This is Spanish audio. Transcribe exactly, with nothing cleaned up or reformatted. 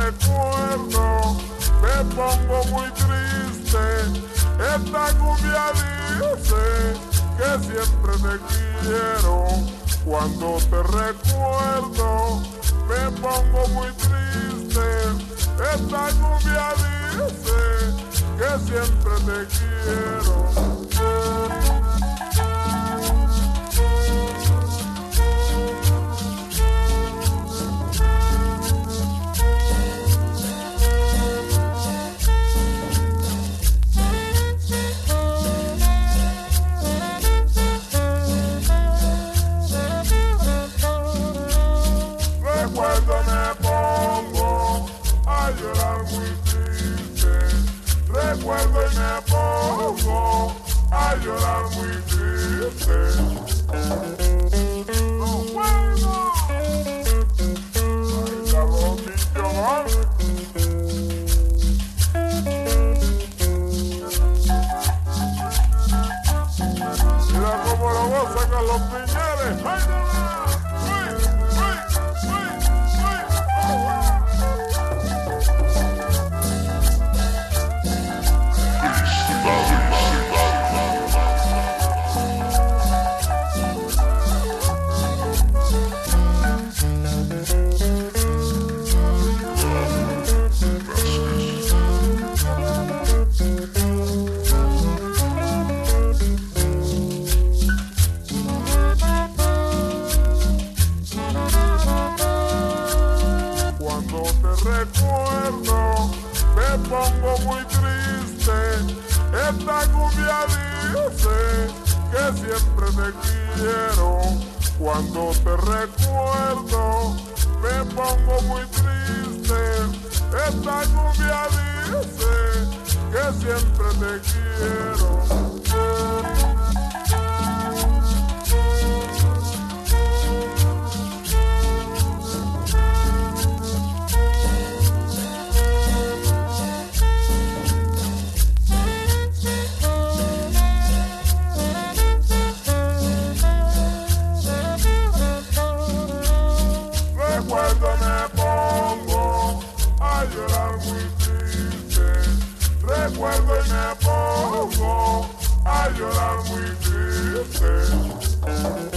recuerdo me pongo muy triste. Esta cumbia dice que siempre te quiero. Cuando te recuerdo me pongo muy triste. Esta cumbia dice que siempre te quiero. Recuerdo me pongo a llorar muy triste. Recuerdo y me pongo a llorar muy triste. No puedo. Ay, la rodilla, ¿no? Mira cómo lo gozan con los piñeres. ¡Ay, no! Recuerdo, me pongo muy triste. Esta cumbia dice que siempre te quiero. Cuando te recuerdo, me pongo muy triste. Esta cumbia dice que siempre te quiero. Recuerdo me pongo a llorar muy triste. Recuerdo y me pongo a llorar muy triste.